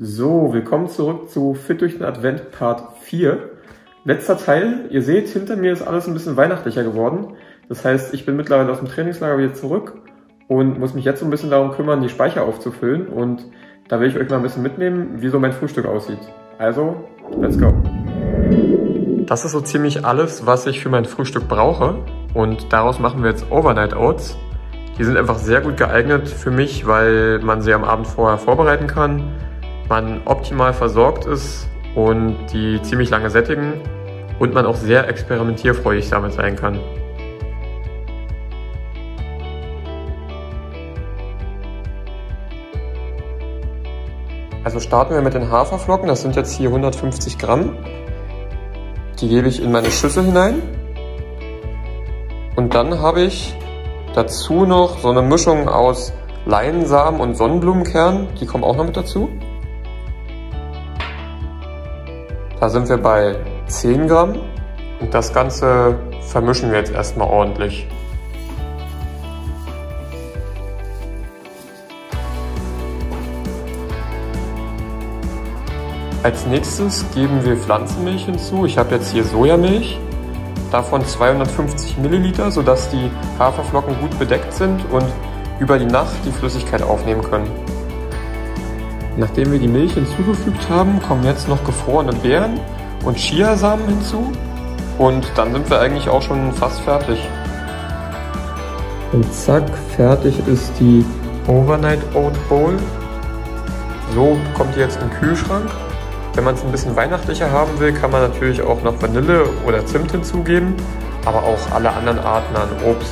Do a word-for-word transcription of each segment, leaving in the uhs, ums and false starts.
So, willkommen zurück zu Fit durch den Advent Part vier. Letzter Teil. Ihr seht, hinter mir ist alles ein bisschen weihnachtlicher geworden. Das heißt, ich bin mittlerweile aus dem Trainingslager wieder zurück und muss mich jetzt so ein bisschen darum kümmern, die Speicher aufzufüllen. Und da will ich euch mal ein bisschen mitnehmen, wie so mein Frühstück aussieht. Also, let's go. Das ist so ziemlich alles, was ich für mein Frühstück brauche. Und daraus machen wir jetzt Overnight Oats. Die sind einfach sehr gut geeignet für mich, weil man sie am Abend vorher vorbereiten kann, man optimal versorgt ist und die ziemlich lange sättigen und man auch sehr experimentierfreudig damit sein kann. Also starten wir mit den Haferflocken, das sind jetzt hier hundertfünfzig Gramm. Die gebe ich in meine Schüssel hinein und dann habe ich dazu noch so eine Mischung aus Leinsamen und Sonnenblumenkern, die kommen auch noch mit dazu. Da sind wir bei zehn Gramm und das Ganze vermischen wir jetzt erstmal ordentlich. Als nächstes geben wir Pflanzenmilch hinzu. Ich habe jetzt hier Sojamilch, davon zweihundertfünfzig Milliliter, sodass die Haferflocken gut bedeckt sind und über die Nacht die Flüssigkeit aufnehmen können. Nachdem wir die Milch hinzugefügt haben, kommen jetzt noch gefrorene Beeren und Chiasamen hinzu und dann sind wir eigentlich auch schon fast fertig. Und zack, fertig ist die Overnight Oat Bowl. So kommt die jetzt in den Kühlschrank. Wenn man es ein bisschen weihnachtlicher haben will, kann man natürlich auch noch Vanille oder Zimt hinzugeben, aber auch alle anderen Arten an Obst.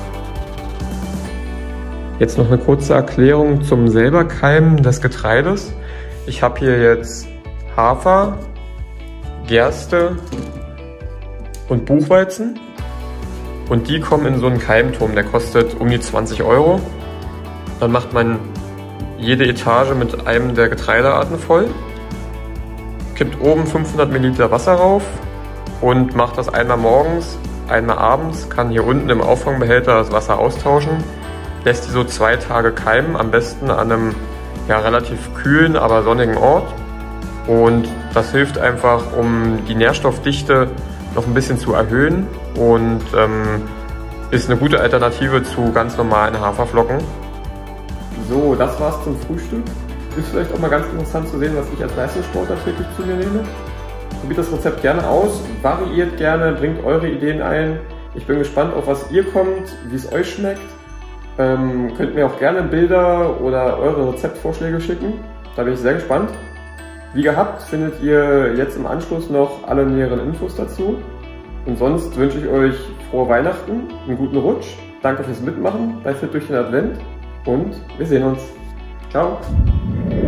Jetzt noch eine kurze Erklärung zum selber Keimen des Getreides. Ich habe hier jetzt Hafer, Gerste und Buchweizen und die kommen in so einen Keimturm, der kostet um die zwanzig Euro. Dann macht man jede Etage mit einem der Getreidearten voll, kippt oben fünfhundert Milliliter Wasser rauf und macht das einmal morgens, einmal abends, kann hier unten im Auffangbehälter das Wasser austauschen. Lässt die so zwei Tage keimen, am besten an einem ja, relativ kühlen, aber sonnigen Ort. Und das hilft einfach, um die Nährstoffdichte noch ein bisschen zu erhöhen und ähm, ist eine gute Alternative zu ganz normalen Haferflocken. So, das war's zum Frühstück. Ist vielleicht auch mal ganz interessant zu sehen, was ich als Leistungssportler täglich zu mir nehme. Probiert das Rezept gerne aus, variiert gerne, bringt eure Ideen ein. Ich bin gespannt, auf was ihr kommt, wie es euch schmeckt. Ähm, könnt mir auch gerne Bilder oder eure Rezeptvorschläge schicken. Da bin ich sehr gespannt. Wie gehabt findet ihr jetzt im Anschluss noch alle näheren Infos dazu. Und sonst wünsche ich euch frohe Weihnachten, einen guten Rutsch. Danke fürs Mitmachen bei Fit durch den Advent und wir sehen uns. Ciao!